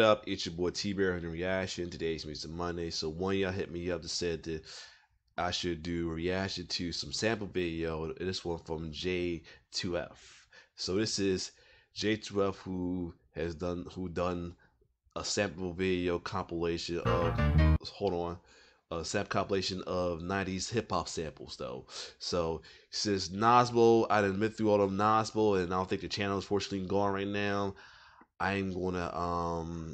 up? It's your boy T-Bear in the reaction. Today's Music Monday. So one of y'all hit me up that said that I should do a reaction to some sample video. This one from J2F. So this is J2F who done a sample video compilation of a sample compilation of 90s hip hop samples though. So since Nasbo, I done been through all them Nasbo, and I don't think the channel is fortunately gone right now. I'm gonna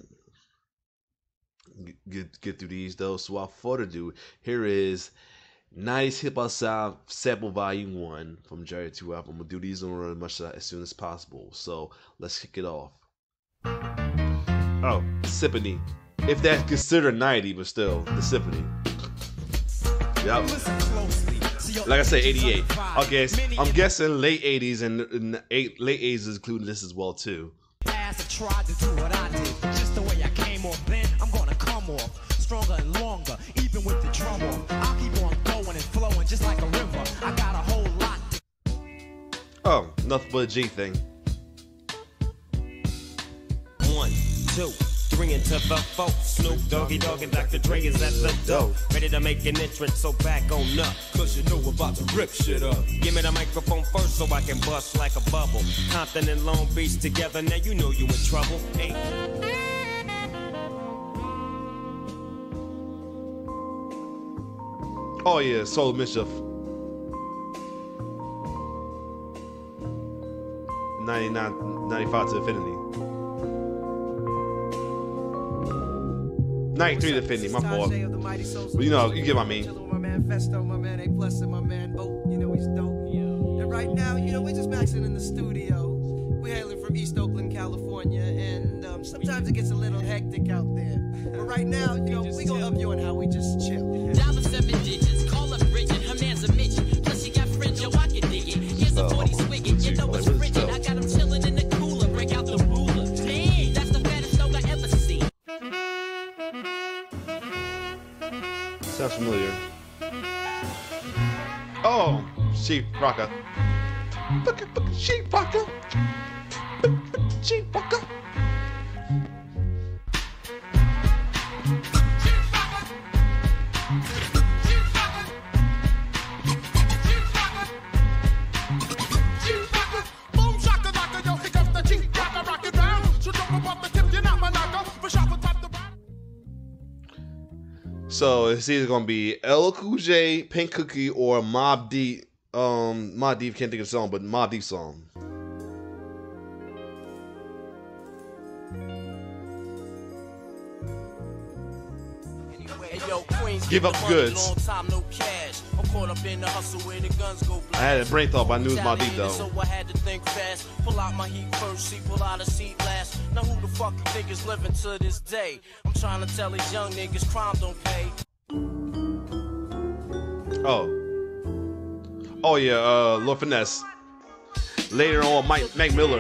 get through these though. So without further ado, here is 90s Hip Hop Sound Sample Volume 1 from J2F. I'm gonna do these on as much as soon as possible. So let's kick it off. Oh, Symphony. If that's considered 90, but still, the Symphony. Yep. Like I said, 88. Okay, I'm guessing late 80s and late 80s is including this as well too. I tried to do what I did, just the way I came off. Then I'm gonna come off stronger and longer, even with the drum off. I'll keep on going and flowing just like a river. I got a whole lot. Oh, nothing but a G thing. 1, 2, 3 into the 4. Snoop Doggy Dogg and Dr. Dre is at the door, ready to make an entrance, so back on up, cause you know we're about to rip shit up. Give me the microphone first so I can bust like a bubble. Compton and Long Beach together, now you know you in trouble. Hey. Oh yeah, Soul Mischief. 99, 95 to Infinity. 93 to Infinity, my fault. But you know, you get what I mean. My man Festo, my man A Plus, and my man O, you know he's dope. And right now, you know, we're just maxing in the studio. We're hailing from East Oakland, California, and sometimes it gets a little hectic out there. But right now, you know, we gonna up you on how we just chill. Dollar 7 digits, call up Bridget, her man's a midget. Plus she got fringe, yo, I can dig it. Here's a 40 swigget, you know it's rigid. I got him chilling in the cooler, break out the ruler. Dang, that's the fattest dog I ever seen. Sounds familiar. Oh, Sheep Rocker. Sheep Rocker. Sheep Rocker. So it's either gonna be LL Cool J, Pink Cookie, or Mobb Deep. Mobb Deep can't think of the song, but Mobb Deep song. Give up the goods. I had a brain thought, but I knew it was Mobb Deep though. So I had to think fast. Pull out my heat first, see, pull out a seat last. Now who the fuck you think is living to this day? I'm trying to tell these young niggas crime don't pay. Oh yeah, Lord Finesse. Later on, Mac Miller.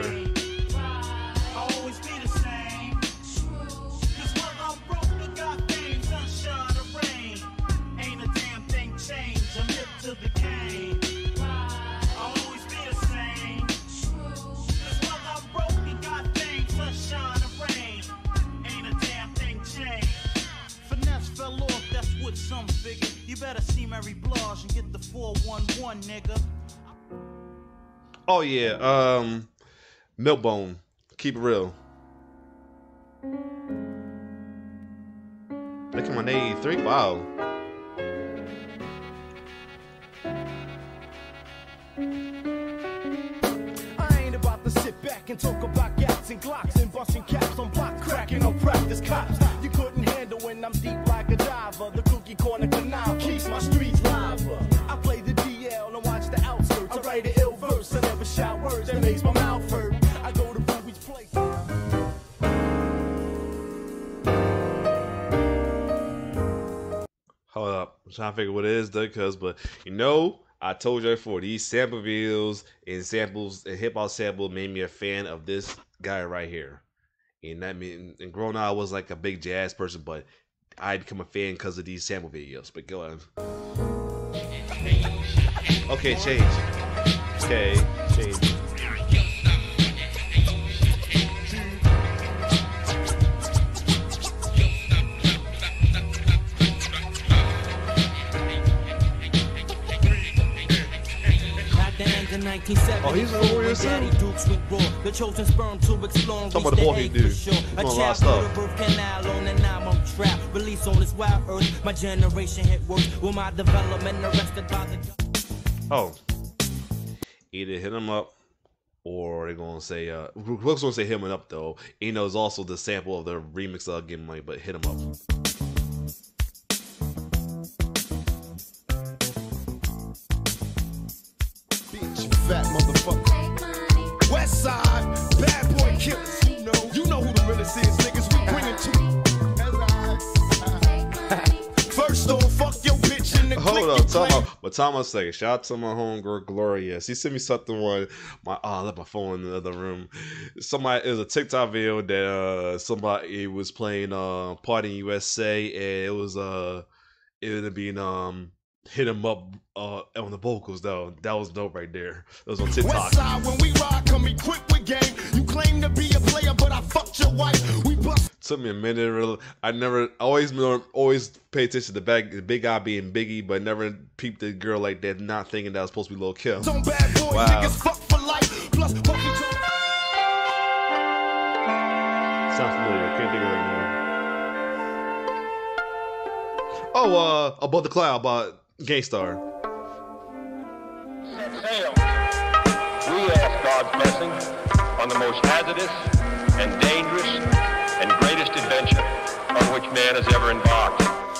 You better see Mary Blige and get the 411, nigga. Oh yeah, Milkbone. Keep it real. They come on 83. Wow. I ain't about to sit back and talk about gats and glocks and busting caps on block cracking on practice cops. You couldn't handle when I'm deep like a diver. The cookie corner canal keeps my streets live. I play the DL and watch the outskirts. I write an ill verse. I never shout words that makes my mouth hurt. I go to Ruby's place. Hold up, I'm trying to figure what it is though, but you know, I told you before, these sample videos and samples and hip hop sample made me a fan of this guy right here. And that mean, and growing up, I was like a big jazz person, but I become a fan because of these sample videos. But go on. Okay, change. Okay, change. 1970. Oh, he's a warrior too? Daddy Dukes with raw, the chosen sperm to explore and Talking reach about the the ball he egg do. for sure. He's A doing a lot of child stuff. through the birth canal on an 9-month trap. Release on this wild earth. My generation hit work with my development arrested by the. Oh, either hit him up, or they're gonna say, who's gonna say him up though? You know, it's also the sample of the remix of Get Money, but hit him up. Bitch, fat motherfucker. West side, bad boy killers. You know who the realest is, niggas. We bring it to you. First off, fuck your bitch in the Hold up, time a second. Shout out to my homegirl Gloria. She sent me something on my I left my phone in the other room. It was a TikTok video that somebody was playing Party in USA, and it was it would have been hit him up on the vocals though. That was dope right there. It was on TikTok. West side, when we ride, come equipped with game. You claim to be a player, but I fucked your wife. We bust. Took me a minute. Really, I always pay attention to the big guy being Biggie, but never peeped the girl like that, not thinking that was supposed to be Lil Kim. On bad boys, Wow. niggas fuck for life. Plus, Sounds familiar. I can't think of it right now. Oh, Above the Cloud by Gangstar. We ask God's blessing on the most hazardous and dangerous and greatest adventure on which man has ever embarked.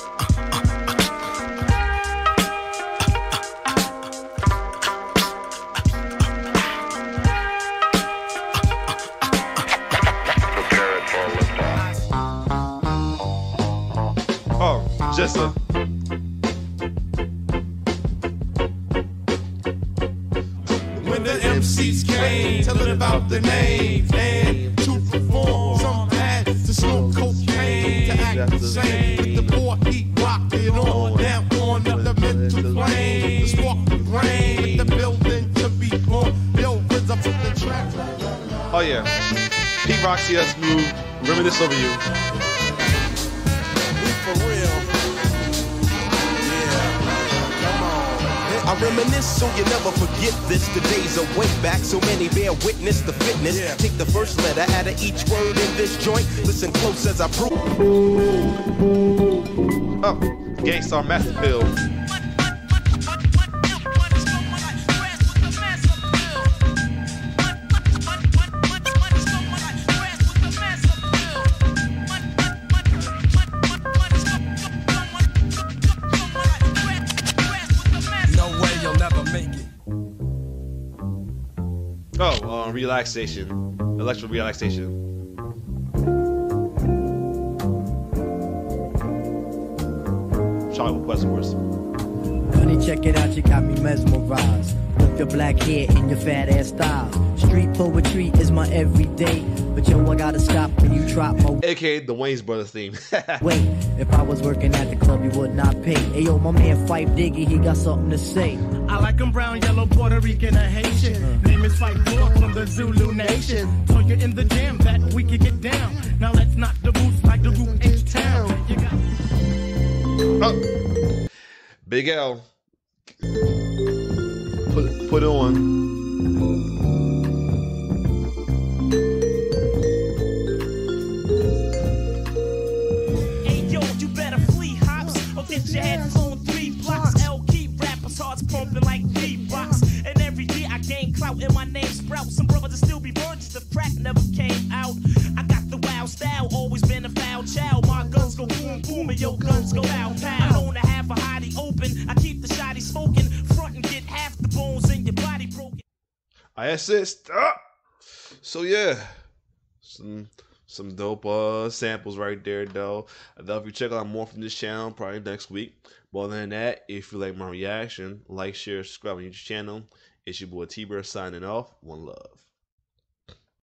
Prepare it for liftoff. Oh, Jessa. when the MCs came, telling about the names and to perform. Some had to smoke cocaine to act the same. With the poor heat rocking on down on up the mental plane. The spark the brain with the building to be born. Yo, rinse up the track. Oh yeah. Pete Rock CS Move. Reminisce over you. For real. I reminisce so you never forget this. The days are way back, so many bear witness the fitness. Take the first letter out of each word in this joint. Listen close as I prove. Oh, Gangstar Masterfield. Oh, relaxation. Electro relaxation. Chocolate Quest, of course. Honey, check it out, you got me mesmerized. With your black hair and your fat ass style. Street poetry is my everyday. But yo, I gotta stop when you drop my AKA the Wayne's Brothers theme. Wait, if I was working at the club, you would not pay. Hey yo, my man Fife Diggy, he got something to say. I like them brown, yellow, Puerto Rican, or Haitian. Name is Fife Lord from the Zulu Nation. So you're in the jam that we can get down. Now let's knock the boots like the group H-Town. You got Big L. Put it on. Get your head flown 3 blocks. L keep rappers hearts pumping like V-Box. And every year I gain clout and my name sprout. Some brothers will still be virgins, the crack never came out. I got the wild style, always been a foul child. My guns go boom boom and your guns go pow pow. I own a half a hottie open. I keep the shotty smoking. Front and get half the bones in your body broken. I assist. So yeah. Some dope samples right there though. I thought if you check out more from this channel probably next week. But other than that, if you like my reaction, like, share, subscribe on YouTube channel. It's your boy T-Bird signing off. One love.